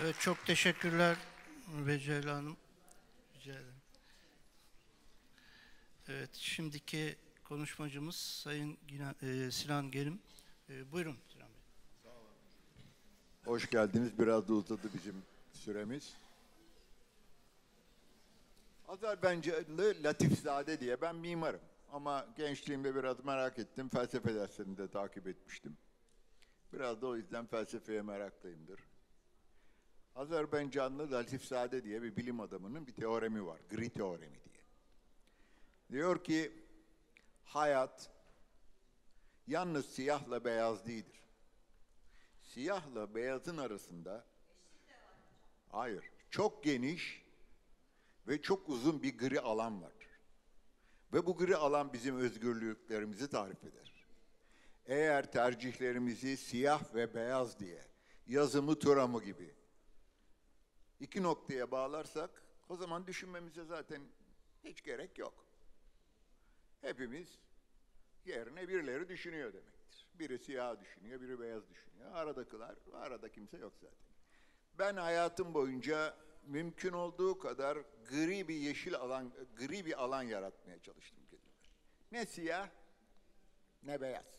Evet, çok teşekkürler Becel Hanım. Rica ederim. Evet, şimdiki konuşmacımız Sayın Sinan Gerim. Buyurun Sinan Bey. Hoş geldiniz. Biraz da uzadı bizim süremiz. Azerbaycanlı Latifzade diye, ben mimarım. Ama gençliğimde biraz merak ettim. Felsefe derslerini de takip etmiştim. Biraz da o yüzden felsefeye meraklıyımdır. Azerbaycanlı Latifzade diye bir bilim adamının bir teoremi var. Gri teoremi diye. Diyor ki hayat yalnız siyahla beyaz değildir. Siyahla beyazın arasında hayır, çok geniş ve çok uzun bir gri alan vardır. Ve bu gri alan bizim özgürlüklerimizi tarif eder. Eğer tercihlerimizi siyah ve beyaz diye, yazımı Turam'ı gibi iki noktaya bağlarsak, o zaman düşünmemize zaten hiç gerek yok. Hepimiz yerine birileri düşünüyor demektir. Biri siyah düşünüyor, biri beyaz düşünüyor. Arada kimse yok zaten. Ben hayatım boyunca mümkün olduğu kadar gri bir yeşil alan, gri bir alan yaratmaya çalıştım kendime. Ne siyah, ne beyaz.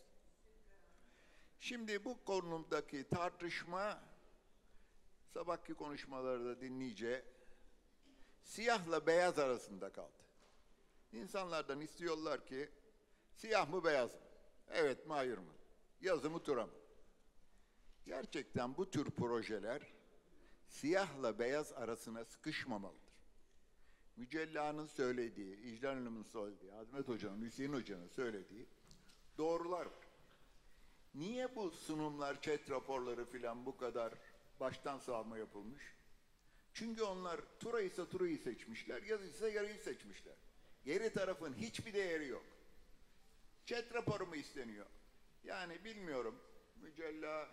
Şimdi bu konudaki tartışma, sabahki konuşmalarda dinleyince siyahla beyaz arasında kaldı. İnsanlardan istiyorlar ki siyah mı beyaz mı? Evet mi hayır mı? Yazı mı tura mı? Gerçekten bu tür projeler siyahla beyaz arasına sıkışmamalıdır. Mücella'nın söylediği, İclal Hanım'ın söylediği, Azmet Hoca'nın, Hüseyin Hoca'nın söylediği doğrular var. Niye bu sunumlar, chat raporları filan bu kadar baştan savma yapılmış? Çünkü onlar tura ise turayı seçmişler, yazı ise yarıyı seçmişler. Geri tarafın hiçbir değeri yok. Chat raporu mu isteniyor? Yani bilmiyorum, Mücella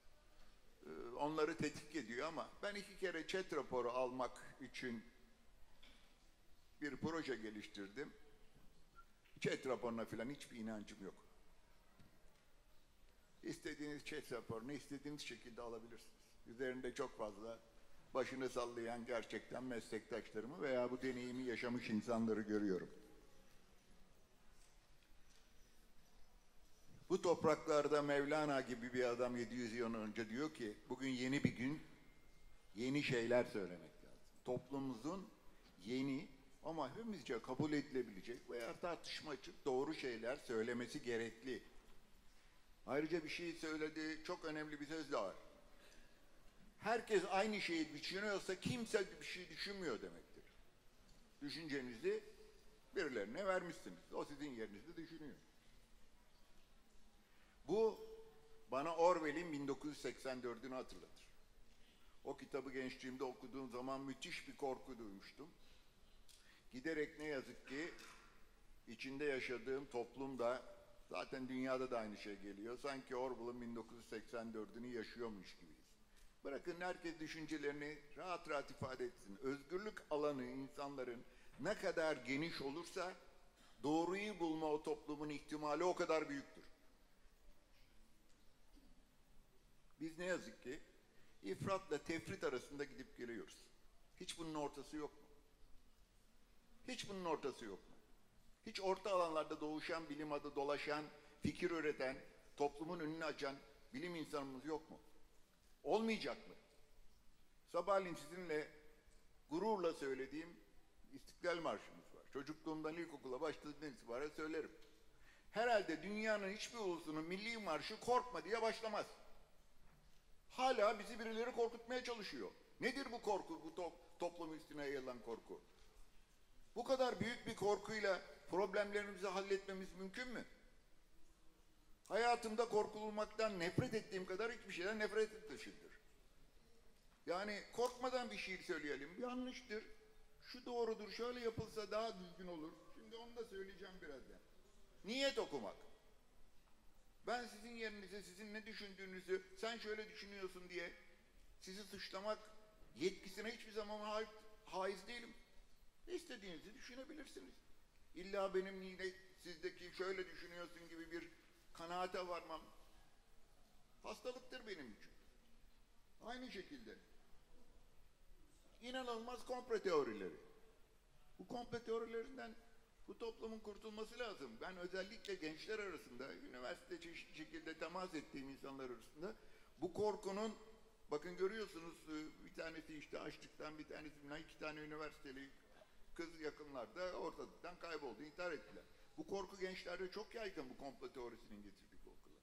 onları tetkik ediyor ama ben 2 kere chat raporu almak için bir proje geliştirdim. Chat raporuna filan hiçbir inancım yok. İstediğiniz chat raporunu istediğiniz şekilde alabilirsiniz. Üzerinde çok fazla başını sallayan gerçekten meslektaşlarımı veya bu deneyimi yaşamış insanları görüyorum. Bu topraklarda Mevlana gibi bir adam 700 yıl önce diyor ki bugün yeni bir gün, yeni şeyler söylemek lazım. Toplumumuzun yeni ama hepimizce kabul edilebilecek veya tartışma için doğru şeyler söylemesi gerekli. Ayrıca bir şey söyledi, çok önemli bir söz daha var. Herkes aynı şeyi düşünüyorsa kimse bir şey düşünmüyor demektir. Düşüncenizi birilerine vermişsiniz. O sizin yerinizde düşünüyor. Bu bana Orwell'in 1984'ünü hatırlatır. O kitabı gençliğimde okuduğum zaman müthiş bir korku duymuştum. Giderek ne yazık ki içinde yaşadığım toplumda, zaten dünyada da aynı şey geliyor. Sanki Orwell'ın 1984'ünü yaşıyormuş gibiyiz. Bırakın herkes düşüncelerini rahat rahat ifade etsin. Özgürlük alanı insanların ne kadar geniş olursa doğruyu bulma o toplumun ihtimali o kadar büyüktür. Biz ne yazık ki ifratla tefrit arasında gidip geliyoruz. Hiç bunun ortası yok mu? Hiç bunun ortası yok mu? Hiç orta alanlarda doğuşan, bilim adı dolaşan, fikir üreten, toplumun önünü açan bilim insanımız yok mu? Olmayacak mı? Sabahleyin sizinle gururla söylediğim İstiklal Marşımız var. Çocukluğumdan ilkokula başladığımdan itibaren söylerim. Herhalde dünyanın hiçbir ulusunun milli marşı korkma diye başlamaz. Hala bizi birileri korkutmaya çalışıyor. Nedir bu korku, bu toplum üstüne yayılan korku? Bu kadar büyük bir korkuyla problemlerimizi halletmemiz mümkün mü? Hayatımda korkulmaktan nefret ettiğim kadar hiçbir şeyden nefret dışındır. Yani korkmadan bir şiir söyleyelim. Yanlıştır, şu doğrudur, şöyle yapılsa daha düzgün olur. Şimdi onu da söyleyeceğim birazdan. Niyet okumak. Ben sizin yerinize, sizin ne düşündüğünüzü, sen şöyle düşünüyorsun diye sizi suçlamak yetkisine hiçbir zaman haiz değilim. İstediğinizi düşünebilirsiniz. İlla benim yine sizdeki şöyle düşünüyorsun gibi bir kanaate varmam hastalıktır benim için. Aynı şekilde İnanılmaz komplo teorileri. Bu komplo teorilerinden bu toplumun kurtulması lazım. Ben özellikle gençler arasında, üniversite çeşitli şekilde temas ettiğim insanlar arasında bu korkunun, bakın görüyorsunuz bir tanesi işte açlıktan, bir tanesi iki tane üniversiteli kız yakınlarda ortalıktan kayboldu, intihar ettiler. Bu korku gençlerde çok yaygın, bu komplo teorisinin getirdiği korkular.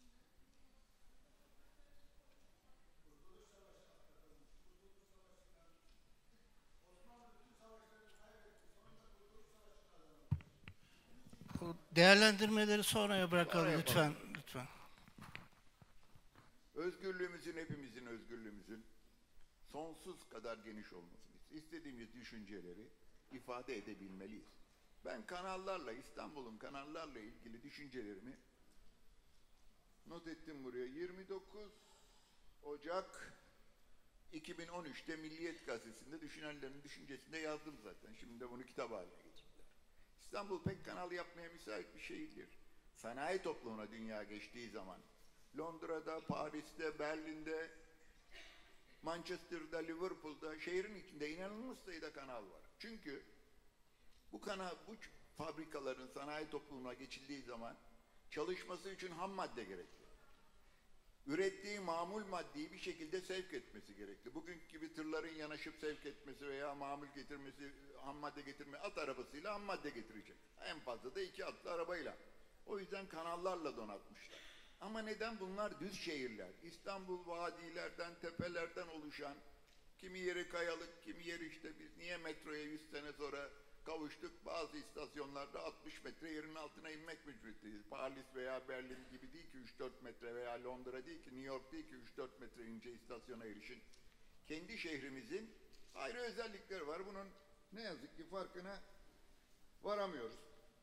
Bu değerlendirmeleri sonraya bırakalım Sonra lütfen. yapalım. Lütfen. Özgürlüğümüzün, hepimizin özgürlüğümüzün sonsuz kadar geniş olmasını, istediğimiz düşünceleri ifade edebilmeliyiz. Ben kanallarla, İstanbul'un kanallarla ilgili düşüncelerimi not ettim buraya. 29 Ocak 2013'te Milliyet Gazetesi'nde düşünenlerin düşüncesinde yazdım zaten. Şimdi de bunu kitap haline getirdiler. İstanbul pek kanal yapmaya müsait bir şehirdir. Sanayi toplumuna dünya geçtiği zaman Londra'da, Paris'te, Berlin'de, Manchester'da, Liverpool'da, şehrin içinde inanılmaz sayıda kanal var. Çünkü bu fabrikaların sanayi toplumuna geçildiği zaman çalışması için ham madde gerekli. Ürettiği mamul maddeyi bir şekilde sevk etmesi gerekli. Bugünkü gibi tırların yanaşıp sevk etmesi veya mamul getirmesi, ham madde getirmesi, at arabasıyla ham madde getirecek. En fazla da 2 atlı arabayla. O yüzden kanallarla donatmışlar. Ama neden bunlar düz şehirler? İstanbul vadilerden, tepelerden oluşan, kimi yeri kayalık, kimi yeri işte biz niye metroya 100 sene sonra kavuştuk? Bazı istasyonlarda 60 metre yerin altına inmek mecburiyetindeyiz. Paris veya Berlin gibi değil ki 3-4 metre veya Londra değil ki New York değil ki 3-4 metre ince istasyona erişin. Kendi şehrimizin ayrı özellikleri var. Bunun ne yazık ki farkına varamıyoruz.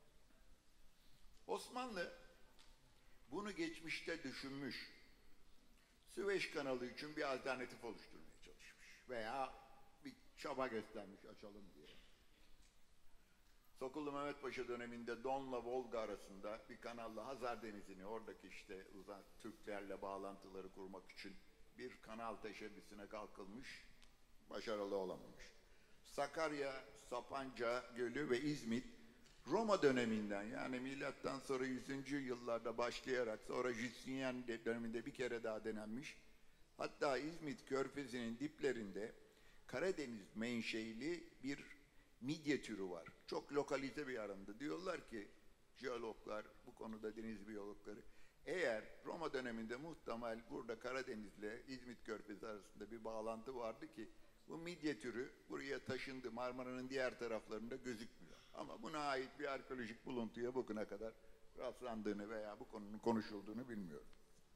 Osmanlı bunu geçmişte düşünmüş. Süveyş kanalı için bir alternatif oluşturmaya çalışmış. Veya bir çaba göstermiş açalım diye. Sokullu Mehmet Paşa döneminde Don'la Volga arasında bir kanalla Hazar Denizi'ni, oradaki işte Türklerle bağlantıları kurmak için bir kanal teşebbüsüne kalkılmış, başarılı olamamış. Sakarya, Sapanca Gölü ve İzmit, Roma döneminden yani milattan sonra 100. yıllarda başlayarak sonra Justinian döneminde bir kere daha denenmiş. Hatta İzmit Körfezi'nin diplerinde Karadeniz menşeili bir midye türü var. Çok lokalize bir aranda. Diyorlar ki jeologlar, bu konuda deniz biyologları, eğer Roma döneminde muhtemel burada Karadeniz'le İzmit Körfezi arasında bir bağlantı vardı ki bu midye türü buraya taşındı. Marmara'nın diğer taraflarında gözükmüyor. Ama buna ait bir arkeolojik buluntuya bugüne kadar rastlandığını veya bu konunun konuşulduğunu bilmiyorum.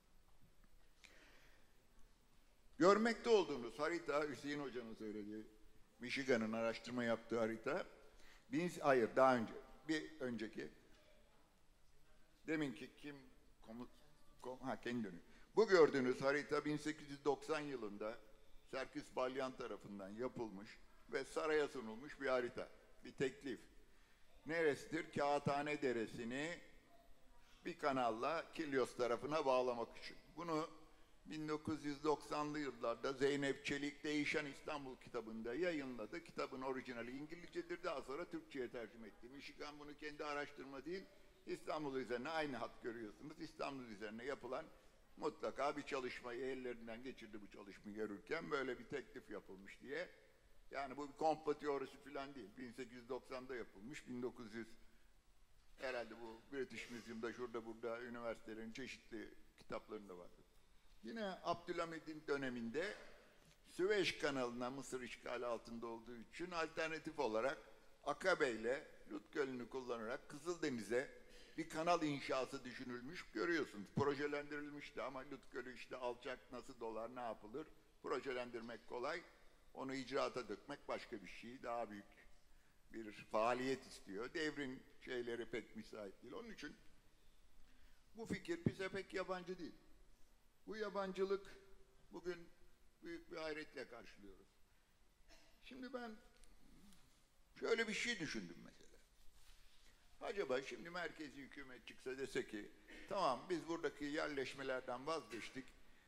Görmekte olduğunuz harita, Hüseyin Hoca'nın söylediği, Michigan'ın araştırma yaptığı harita, daha önce, bir önceki, deminki kendi dönüyor. Bu gördüğünüz harita 1890 yılında Serkis Balyan tarafından yapılmış ve saraya sunulmuş bir harita, bir teklif. Neresidir? Kağıthane Deresi'ni bir kanalla Kilyos tarafına bağlamak için. Bunu 1990'lı yıllarda Zeynep Çelik Değişen İstanbul kitabında yayınladı. Kitabın orijinali İngilizcedir, daha sonra Türkçe'ye tercüme etti. Michigan bunu kendi araştırma değil, İstanbul üzerine aynı hat görüyorsunuz. İstanbul üzerine yapılan mutlaka bir çalışmayı ellerinden geçirdi bu çalışmayı görürken böyle bir teklif yapılmış diye. Yani bu bir komplo teorisi falan değil. 1890'da yapılmış, 1900 herhalde bu British Museum'da şurada burada üniversitelerin çeşitli kitaplarında var. Yine Abdülhamid'in döneminde Süveyş kanalına Mısır işgali altında olduğu için alternatif olarak Akabe ile Lut Gölü'nü kullanarak Kızıldeniz'e bir kanal inşası düşünülmüş. Görüyorsunuz projelendirilmişti ama Lut Gölü işte alçak, nasıl dolar, ne yapılır? Projelendirmek kolay. Onu icraata dökmek başka bir şey. Daha büyük bir faaliyet istiyor. Devrin şeyleri pek müsait değil. Onun için bu fikir bize pek yabancı değil. Bu yabancılık bugün büyük bir hayretle karşılıyoruz. Şimdi ben şöyle bir şey düşündüm mesela. Acaba şimdi merkezi hükümet çıksa dese ki tamam biz buradaki yerleşmelerden vazgeçtik.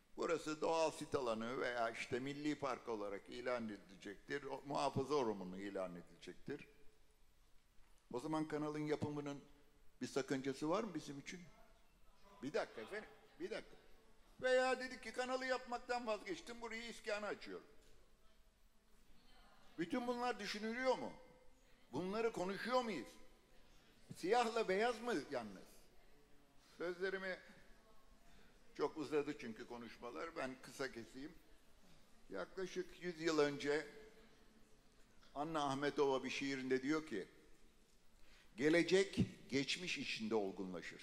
Burası doğal sit alanı veya işte milli park olarak ilan edilecektir. Muhafaza ormanı ilan edilecektir. O zaman kanalın yapımının bir sakıncası var mı bizim için? Bir dakika efendim, bir dakika. Veya dedik ki kanalı yapmaktan vazgeçtim, burayı iskana açıyorum. Bütün bunlar düşünülüyor mu? Bunları konuşuyor muyuz? Siyahla beyaz mı yalnız? Sözlerimi çok uzadı çünkü konuşmalar. Ben kısa keseyim. Yaklaşık 100 yıl önce Anna Ahmetova bir şiirinde diyor ki, gelecek geçmiş içinde olgunlaşır.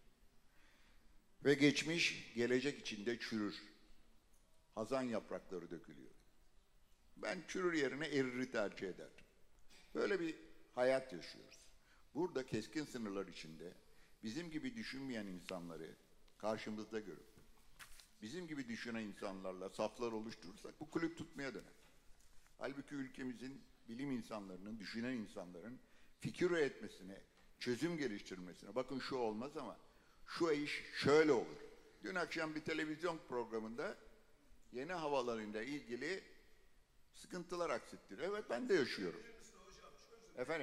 Ve geçmiş gelecek içinde çürür. Hazan yaprakları dökülüyor. Ben çürür yerine eriri tercih ederdim. Böyle bir hayat yaşıyoruz. Burada keskin sınırlar içinde bizim gibi düşünmeyen insanları karşımızda görüp bizim gibi düşünen insanlarla saflar oluşturursak bu kulüp tutmaya döner. Halbuki ülkemizin bilim insanlarının, düşünen insanların fikir üretmesine, çözüm geliştirmesine, bakın şu olmaz ama şu iş şöyle olur. Dün akşam bir televizyon programında yeni havalarıyla ilgili sıkıntılar aksettiler. Evet, ben de yaşıyorum. Efendim?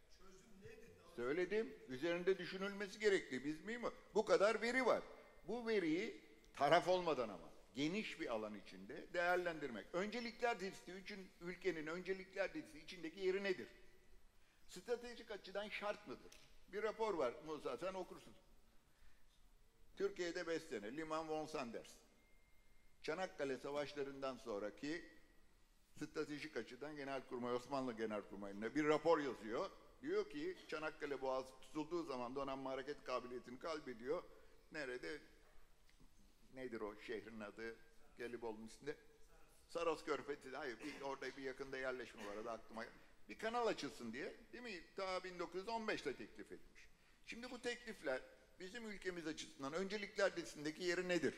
Söyledim, üzerinde düşünülmesi gerekli. Biz miyim? Bu kadar veri var. Bu veriyi taraf olmadan ama geniş bir alan içinde değerlendirmek. Öncelikler dizisi için ülkenin öncelikler dizisi içindeki yeri nedir? Stratejik açıdan şart mıdır? Bir rapor var Musa, sen okursun. Türkiye'de 5 sene, Liman von Sanders. Çanakkale Savaşları'ndan sonraki stratejik açıdan Genelkurmay, Osmanlı Genelkurmayı'na bir rapor yazıyor. Diyor ki Çanakkale Boğazı tutulduğu zaman donanma hareket kabiliyetini kaybediyor. Nerede? Nedir o şehrin adı? Gelibolu'nun üstünde. Saros Körfezi. Hayır, orada bir yakında yerleşme var. Adı aklıma. Bir kanal açılsın diye, değil mi? Ta 1915'te teklif etmiş. Şimdi bu teklifler bizim ülkemiz açısından öncelikler listesindeki yeri nedir?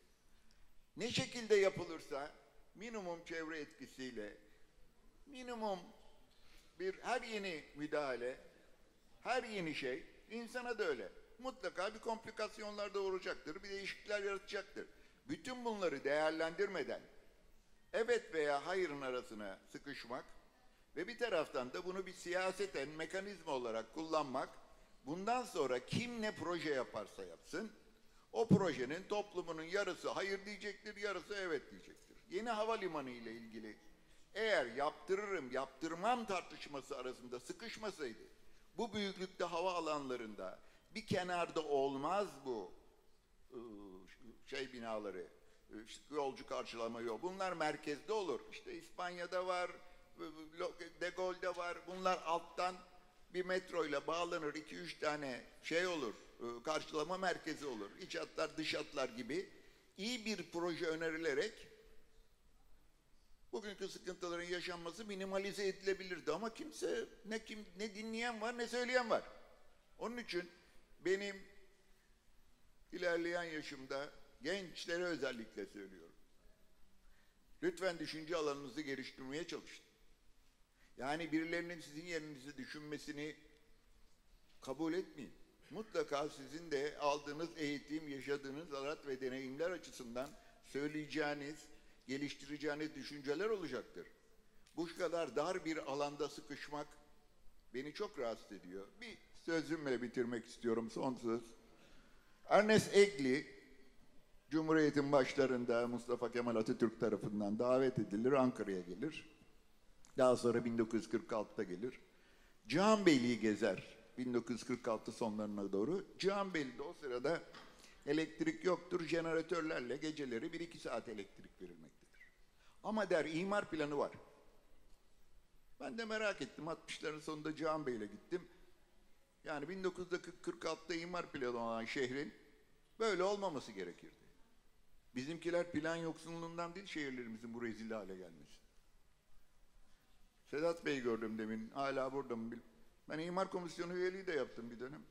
Ne şekilde yapılırsa minimum çevre etkisiyle, minimum her yeni müdahale, her yeni şey insana da öyle. Mutlaka bir komplikasyonlar doğuracaktır, bir değişiklikler yaratacaktır. Bütün bunları değerlendirmeden evet veya hayırın arasına sıkışmak ve bir taraftan da bunu bir siyaseten mekanizma olarak kullanmak, bundan sonra kim ne proje yaparsa yapsın, o projenin toplumunun yarısı hayır diyecektir, yarısı evet diyecektir. Yeni havalimanı ile ilgili eğer yaptırırım, yaptırmam tartışması arasında sıkışmasaydı, bu büyüklükte hava alanlarında bir kenarda olmaz bu binaları, yolcu karşılama yol. Bunlar merkezde olur. İşte İspanya'da var, De Gaulle'de var. Bunlar alttan bir metro ile bağlanır. 2-3 tane olur, karşılama merkezi olur. İç hatlar, dış hatlar gibi iyi bir proje önerilerek bugünkü sıkıntıların yaşanması minimalize edilebilirdi ama kimse ne dinleyen var ne söyleyen var. Onun için benim ilerleyen yaşımda gençlere özellikle söylüyorum. Lütfen düşünce alanınızı geliştirmeye çalışın. Yani birilerinin sizin yerinizi düşünmesini kabul etmeyin. Mutlaka sizin de aldığınız eğitim, yaşadığınız hayat ve deneyimler açısından söyleyeceğiniz, geliştireceğiniz düşünceler olacaktır. Bu kadar dar bir alanda sıkışmak beni çok rahatsız ediyor. Bir sözümle bitirmek istiyorum, son söz. Ernest Egli, Cumhuriyet'in başlarında Mustafa Kemal Atatürk tarafından davet edilir, Ankara'ya gelir. Daha sonra 1946'da gelir. Cihanbeyli'yi gezer 1946 sonlarına doğru. Cihanbeyli'de o sırada elektrik yoktur, jeneratörlerle geceleri 1-2 saat elektrik verilmektedir. Ama der imar planı var. Ben de merak ettim, 60'ların sonunda Cihanbeyli'ye gittim. Yani 1946'da imar planı olan şehrin böyle olmaması gerekirdi. Bizimkiler plan yoksunluğundan değil, şehirlerimizin bu rezil hale gelmesi. Sedat Bey'i gördüm demin, hala burada mı? Ben imar komisyonu üyeliği de yaptım bir dönem.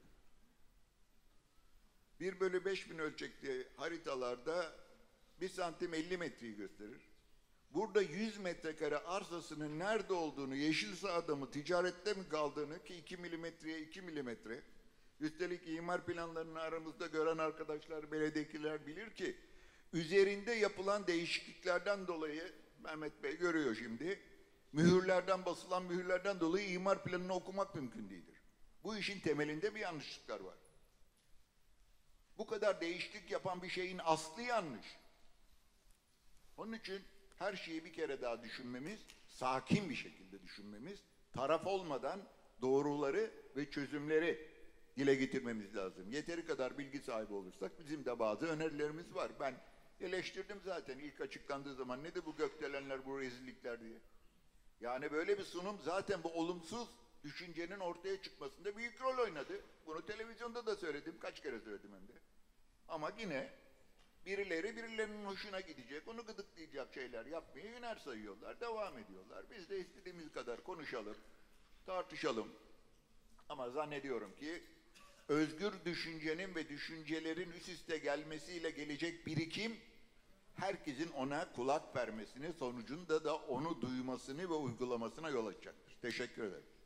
1/5000 ölçekli haritalarda 1 santim 50 metreyi gösterir. Burada 100 metrekare arsasının nerede olduğunu, yeşil sahada mı, ticarette mi kaldığını ki 2 milimetreye 2 milimetre. Üstelik imar planlarını aramızda gören arkadaşlar, belediyekiler bilir ki üzerinde yapılan değişikliklerden dolayı, Mehmet Bey görüyor şimdi, mühürlerden, basılan mühürlerden dolayı imar planını okumak mümkün değildir. Bu işin temelinde bir yanlışlıklar var. Bu kadar değişiklik yapan bir şeyin aslı yanlış. Onun için her şeyi bir kere daha düşünmemiz, sakin bir şekilde düşünmemiz, taraf olmadan doğruları ve çözümleri dile getirmemiz lazım. Yeteri kadar bilgi sahibi olursak bizim de bazı önerilerimiz var. Ben eleştirdim zaten ilk açıklandığı zaman, nedir bu gökdelenler, bu rezillikler diye. Yani böyle bir sunum zaten bu olumsuz düşüncenin ortaya çıkmasında büyük rol oynadı. Bunu televizyonda da söyledim, kaç kere söyledim hem de. Ama yine birilerinin hoşuna gidecek, onu gıdıklayacak şeyler yapmaya hüner sayıyorlar, devam ediyorlar. Biz de istediğimiz kadar konuşalım, tartışalım. Ama zannediyorum ki özgür düşüncenin ve düşüncelerin üst üste gelmesiyle gelecek birikim, herkesin ona kulak vermesini, sonucunda da onu duymasını ve uygulamasına yol açacaktır. Teşekkür ederim.